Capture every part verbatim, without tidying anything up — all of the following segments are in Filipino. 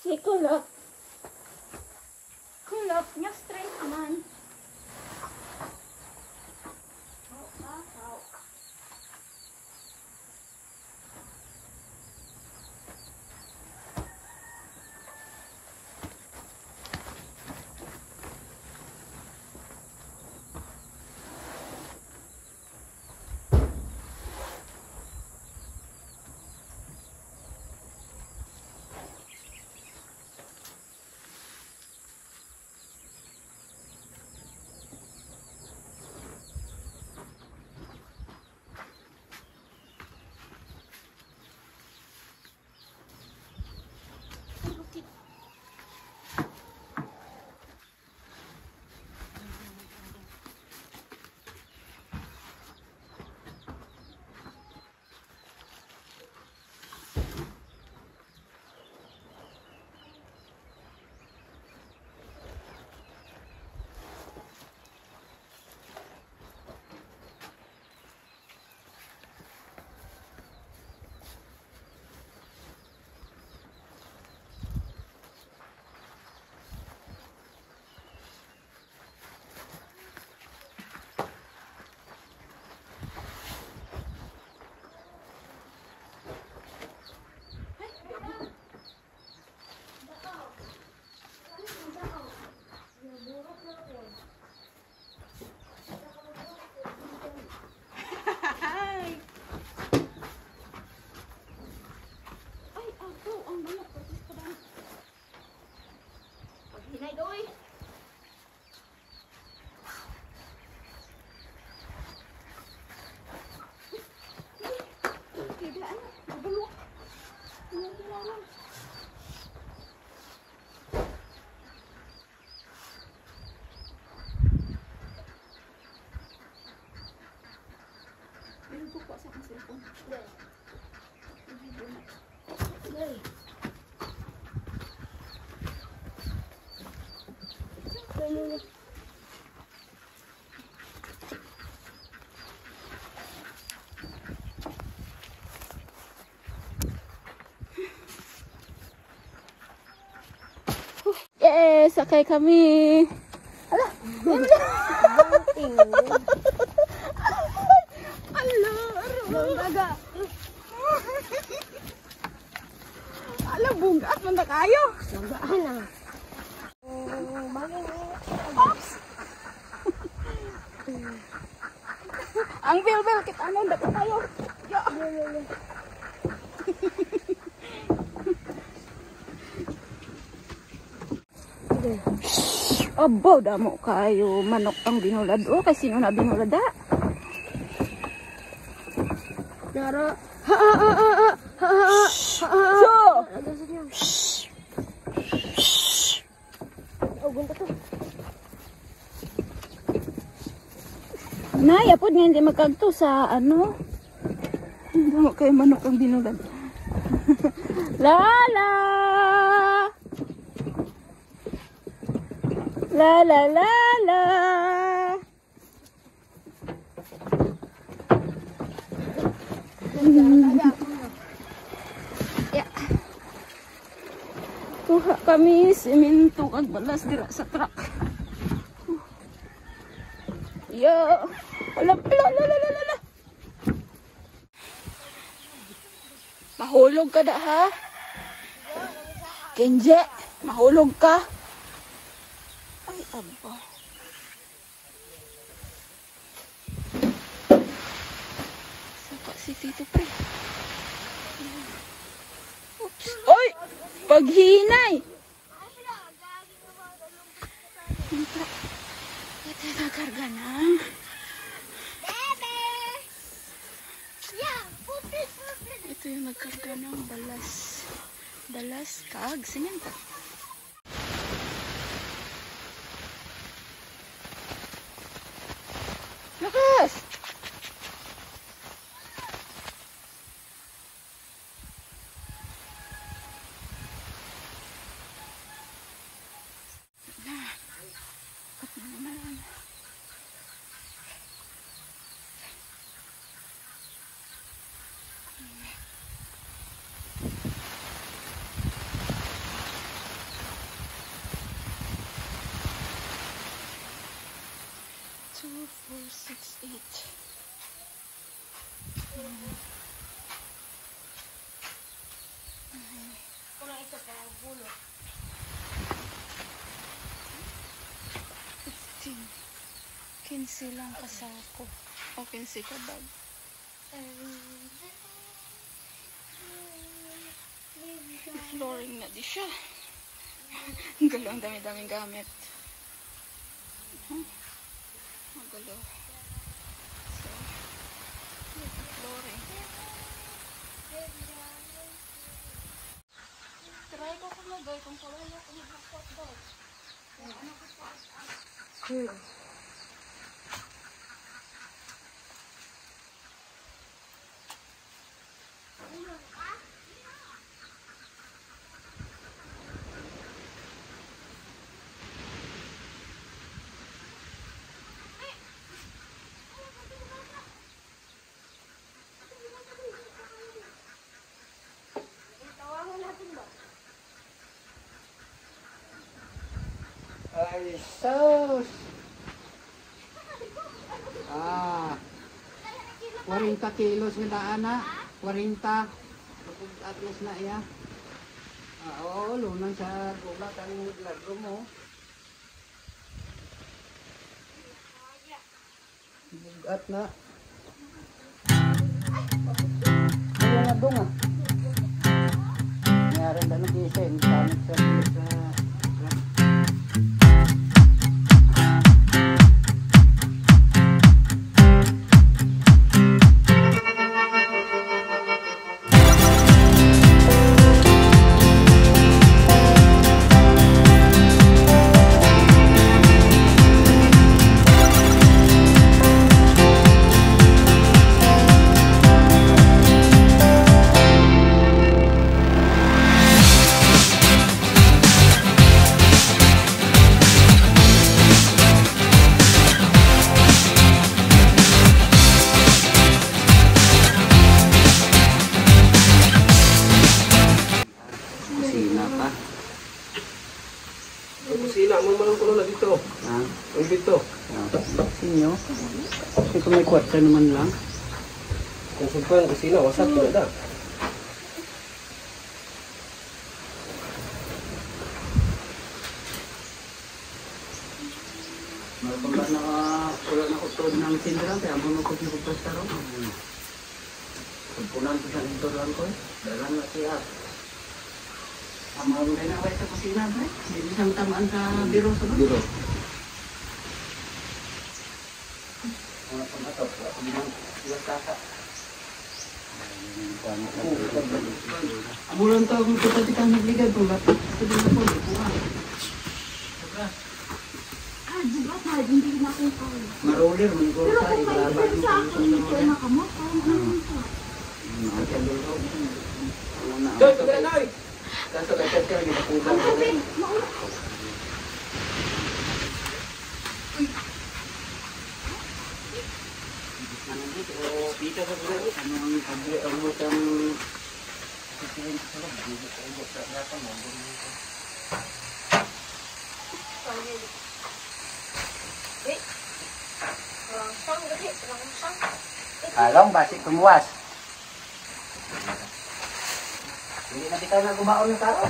Si Kulot. Kulot niya straight man. Yes, sakay kami. Alah, Alah, Alah, bungkas man kayo. Bunggaan na. Ops! Ang bil-bil, kita ano, dapat tayo. Ya. Abo, damo kayo. Manok ang binulad. O, kasi sino na binulad da? Nara. Ha, ha, ha, ha, ha, ha, ha, so! Oh, gunta to. Nay, apod nga hindi magkanto sa ano. Damo kayo manok ang binulad. Lala! La la la la. Ya. Kuha kami semento kag balas dira sa truck. Yo. Ala la la la la la. Mahulog ka da ha? Kenje, mahulog ka. Ay, aba. Saka si Tito Pre. Oops. Oy! Paghinay! Ito. Ito yung nakarga na. Ito yung nagkarga ng balas. Balas kag semento. Lakas! Nah, kat na naman. fifteen. quinze lang kasako. O, quinze ka bag. Flooring na di siya. Ang galo, ang dami-daming gamit. Huh? Ang galo. So, flooring. Try ko kung lagay kung kawala kung mag-hot dog. Hmm. Ay, sus! Ah, forty kilos nga daan na. forty. At least na iya. Ah, oo, lunan sa gulat ang lagro mo. Bugat na. Ano nga doon ah? Mayroon na nag-ising. Tanit sa sa... Kusina, mo malang kulo na dito. Ah, Ang dito. inyo? Kasi kung may kwarta naman lang. Kung sumpa ang kusina, wasak ko na. Wala na wala na utod ng sindran kaya mo ko yung pagpastaro. Pagpunan ko sa intoran ko. Dalan na siya. Ama rin na sa kusina ba? Hindi siyang tamaan sa biro sa Biro. mga pamatok. Sila kaka. Amulan to kung kita di kang nagligad kung ba't ito din ako. Ah, bugat na. Hindi na akong kawin. Maroler, mungkol Pero sa kung may iblaban ibig sa akin, hindi kayo nakamot. Parang ganun ka. Doy, tagal na eh. Kaso kasi ka lagi Ang nakulang. tubig, mauna. Dito sa bulan, ano ang agre ang butang sisihin sa loob, dito sa loob sa gata mo. Kalong, basik kumuwas. Hindi na kita na gumaon ng tao.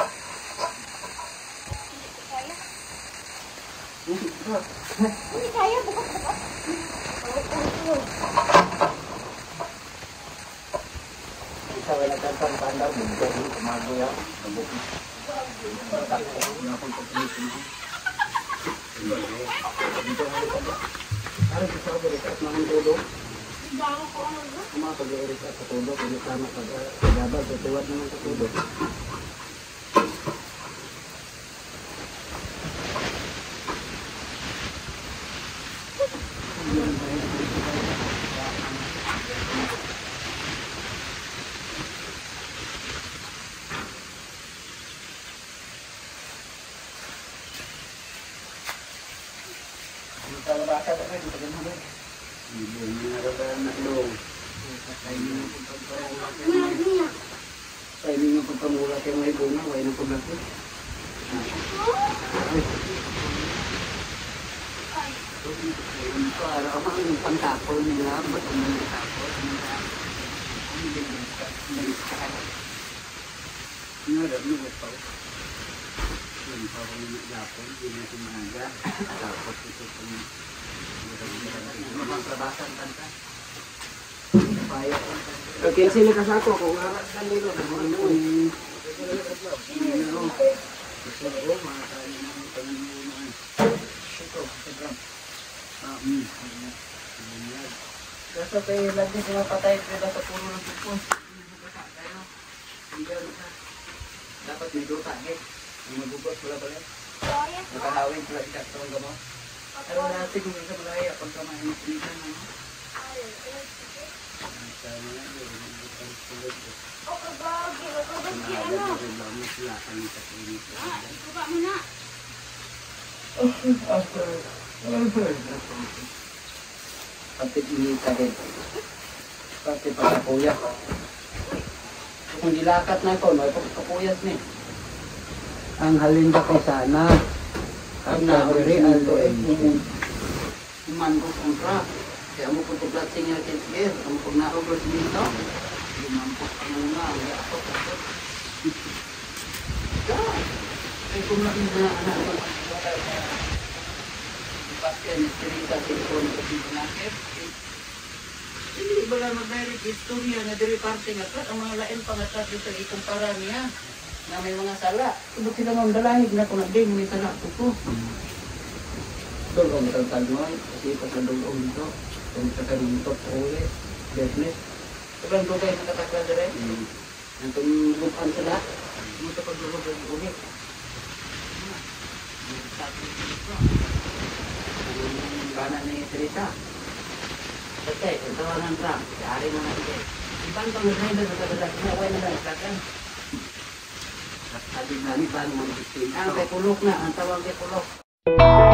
Hindi kaya, bukat-bukat. Isa wala kang pandaw, bigyan mo kumago yan. Parang gusto ko berikat naman tulog. Kuma pag-berikat sa tulog, hindi tama pag-gabag, tutuwad naman sa tulog. Kalau bahasa tak ada kita kena. Ibu ni ada nak dong. Saya ni pun saya ni pun pemula yang ibu ni, saya ni pun aku. Para apa ni pantapol nila, betul ni tapol nila. Ini nga, dami ko pa. Yung pa ko yung Japon, hindi na sinaga. Tapos ito po yung mapaglabasan kanta. Okay, sila kasako kung arat ka nilo. Ano yung gusto ko, mga tayo ng panganunan. Ito, Instagram. Ah, hmm. Kasi kayo lagi sila patay sila sa puno ng sipon. Dapat may duta, eh. Magubot pala pala. Nakahawin pala di katong gamo. Pero dati kung isa malaya, pagka mainit dito na. Pati inita din. Pati pagkakuya. Kung dilakat na ito, may pagkakuyas ni. Ang halinda kay sana. Ang nabiri ang doon. Iman ko kontra. Kaya mo kung tuglatsing nga kinsir. Ang kung naubos dito. Lumampot ka muna. Kaya ako ako. Kaya kung nakita na anak ko. Paske ni Teresa Silpon ko pinakit. Hindi ba lang mag-direct istorya na diri parte nga kat. Ang mga lain pangatas dito ikumpara niya. Na may mga sala. Ibig sila mga dalahig na kung nagding may sala ko po. Doon ang tagtagman. Kasi pa sa doon dito. Kung sa karintot sa uli. Business. Sobrang dugay ng katakla dere. Ang tumubukan sila. Muto paglulog ang uli. Ang kanan ni Teresa. Kasi, ang tawanan ka. Yari mo na ito. Ibang pang-rider na kadalas na. Huwag na lang ikakan. Sabi na ni Bang Montistin. Ang kay Pulok na. Ang tawag kay Pulok.